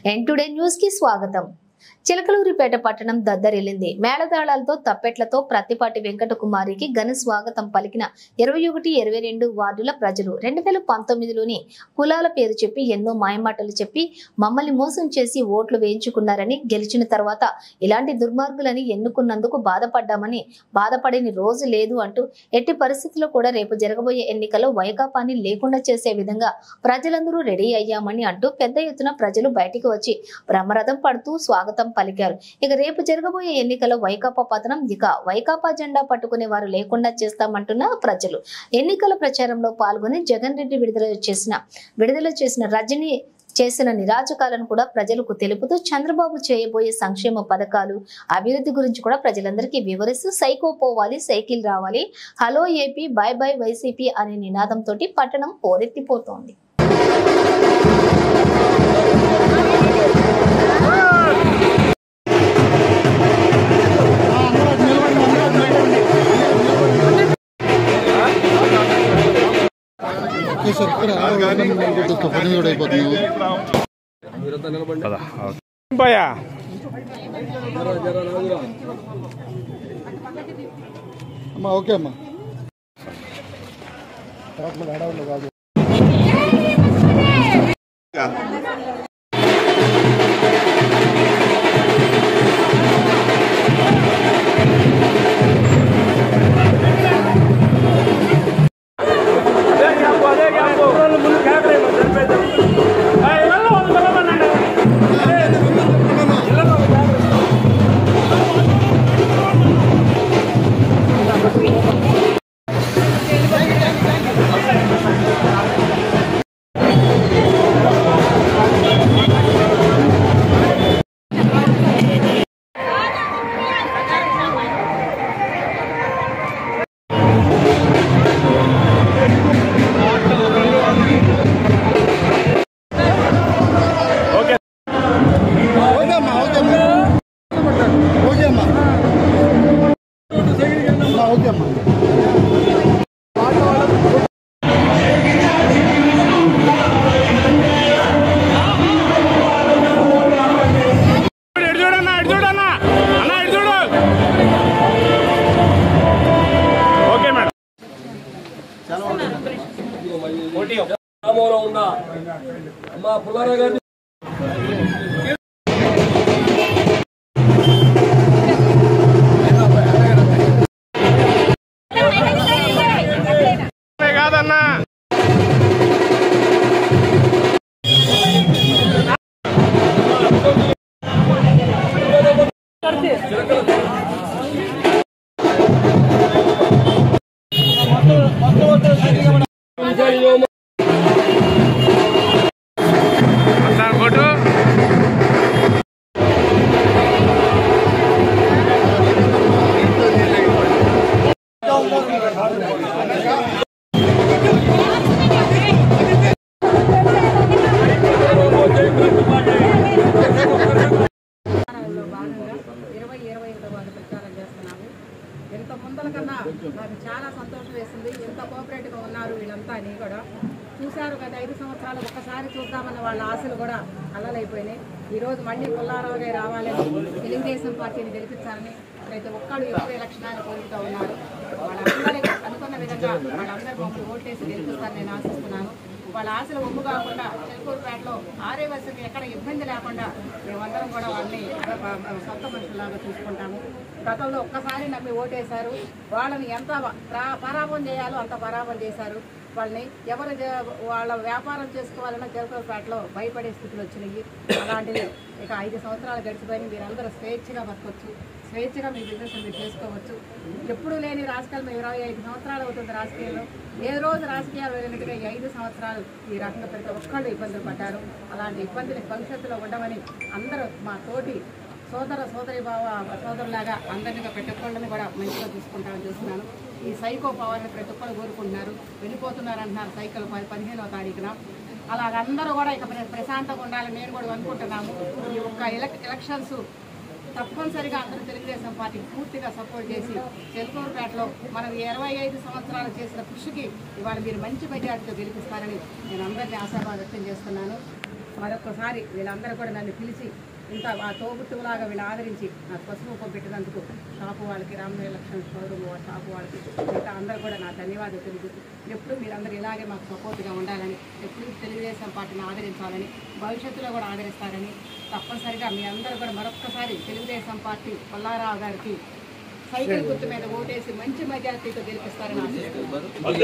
ఎన్ today news కి స్వాగతం. చిలకలూరిపేట పట్టణం దద్దరిల్లింది. మేళతాళాలతో తప్పెట్లతో ప్రత్తిపాటి వెంకటకుమారికి ఘన స్వాగతం పలికిన 21, 22 వార్డుల ప్రజలు. 2019లోని కులాల పేరు చెప్పి ఎన్నో మాయమాటలు చెప్పి మమ్మల్ని మోసం చేసి ఓట్లు వేయించుకున్నారని, గెలిచిన తర్వాత ఇలాంటి దుర్మార్గులని ఎన్నుకున్నందుకు బాధపడ్డామని, బాధపడని రోజు లేదు అంటూ ఎట్టి పరిస్థితుల్లో కూడా రేపు జరగబోయే ఎన్నికల్లో వైకాపాని లేకుండా చేసే విధంగా ప్రజలందరూ రెడీ అయ్యామని అంటూ పెద్ద ఎత్తున ప్రజలు బయటికి వచ్చి బ్రహ్మరథం పడుతూ స్వాగతం పలికారు. ఇక రేపు జరగబోయే ఎన్నికల్లో వైకాపా పతనం, ఇక వైకాపా జెండా పట్టుకునే వారు లేకుండా చేస్తామంటున్న ప్రజలు. ఎన్నికల ప్రచారంలో పాల్గొని జగన్ రెడ్డి విడుదల చేసిన రజనీ చేసిన నిరాజకాలను కూడా ప్రజలకు తెలుపుతూ చంద్రబాబు చేయబోయే సంక్షేమ పథకాలు, అభివృద్ధి గురించి కూడా ప్రజలందరికీ వివరిస్తూ సైకో పోవాలి, సైకిల్ రావాలి, hello AP, bye bye YCP అనే నినాదంతో పట్టణం పోరెత్తిపోతోంది. ఓకే అమ్మా. ఎంత ముందల కన్నా నాకు చాలా సంతోషం వేసింది. ఎంత కోఆపరేటివ్గా ఉన్నారు వీళ్ళంతా అని కూడా చూశారు. గత 5 సంవత్సరాలు ఒక్కసారి చూద్దామన్న వాళ్ళ ఆశలు కూడా అల్లలైపోయినాయి. ఈరోజు మళ్ళీ పుల్లారావు గారు రావాలని, తెలుగుదేశం పార్టీని గెలిపించాలని ప్రతి ఒక్కళ్ళు ఎక్కువ ఎలక్షనాన్ని కోరుతూ ఉన్నారు. వాళ్ళందరికీ అనుకున్న విధంగా వాళ్ళందరూ మమ్మల్ని ఓట్లేసి గెలిపిస్తారని నేను ఆశిస్తున్నాను. వాళ్ళ ఆశలు ఒమ్ము కాకుండా చిలకూరుపేటలో ఆర్యవలసకి ఎక్కడ ఇబ్బంది లేకుండా మేమందరం కూడా వాళ్ళని సొంత మనుషులాగా చూసుకుంటాము. గతంలో ఒక్కసారి నమ్మి ఓటేశారు. వాళ్ళని ఎంత పరాభం చేయాలో అంత పరాభం చేశారు. వాళ్ళని ఎవరు వాళ్ళ వ్యాపారం చేసుకోవాలన్నా చిలకూరుపేటలో భయపడే స్థితిలో వచ్చినాయి. అలాంటివి ఇక 5 సంవత్సరాలు గడిచిపోయి మీరందరూ స్వేచ్ఛగా బతకొచ్చు, స్వేచ్ఛగా మీ బిజినెస్ మీరు చేసుకోవచ్చు. ఎప్పుడూ లేని రాజకీయాలు మేము 25 సంవత్సరాలు అవుతుంది రాజకీయాల్లో. ఏ రోజు రాజకీయాలు వెళ్ళినట్టుగా ఈ 5 సంవత్సరాలు ఈ రకంగా ప్రతి ఒక్కళ్ళు ఇబ్బందులు పడ్డారు. అలాంటి ఇబ్బందులు భవిష్యత్తులో ఉండమని అందరూ మా తోటి సోదరులాగా అందరినీ ప్రతి ఒక్కళ్ళని కూడా మంచిగా చూసుకుంటామని చూస్తున్నాను. ఈ సైకో పవర్ని ప్రతి ఒక్కరు కోరుకుంటున్నారు. వెళ్ళిపోతున్నారు అంటున్నారు సైకిల్ 15వ తారీఖున. అలాగ అందరూ కూడా ఇక ప్రశాంతంగా ఉండాలని నేను కూడా అనుకుంటున్నాము. ఈ ఒక్క ఎలక్షన్స్ తప్పనిసరిగా అందరూ తెలుగుదేశం పార్టీకి పూర్తిగా సపోర్ట్ చేసి చిలకూరుపేటలో మనం 25 సంవత్సరాలు చేసిన కృషికి ఇవాళ మీరు మంచి మెజార్టీతో గెలిపిస్తారని నేను అందరినీ ఆశాభావం వ్యక్తం చేస్తున్నాను. మరొకసారి వీళ్ళందరూ కూడా నన్ను పిలిచి ఇంత ఆ తోబుట్టులాగా వీళ్ళు ఆదరించి నాకు పసుపు కుంకుమ పెట్టినందుకు షాపు వాళ్ళకి రామయ్య లక్ష్మణ్ షోరూమ్ షాపు వాళ్ళకి ఇంకా అందరూ కూడా నా ధన్యవాదాలు తెలుగుతూ ఎప్పుడు మీరందరూ ఇలాగే మాకు సపోర్ట్గా ఉండాలని, ఎప్పుడు తెలుగుదేశం పార్టీని ఆదరించాలని, భవిష్యత్తులో కూడా ఆదరిస్తారని తప్పనిసరిగా మీ అందరూ కూడా మరొక్కసారి తెలుగుదేశం పార్టీ పుల్లారావు గారికి సైకిల్ గుర్తు మీద ఓటేసి మంచి మెజార్టీతో గెలిపిస్తారని ఆశిస్తున్నాను.